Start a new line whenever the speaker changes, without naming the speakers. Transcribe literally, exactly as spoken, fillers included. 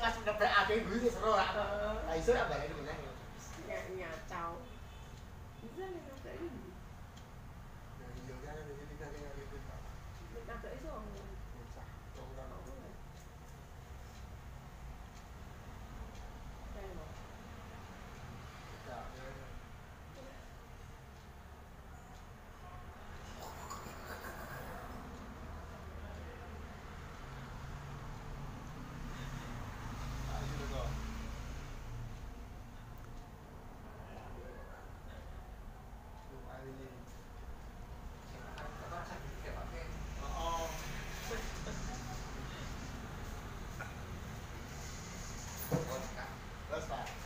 pas ngeprekake gue seru lah. Lah iso ra baleni meneh.
Ya nyacau. Bisa nih.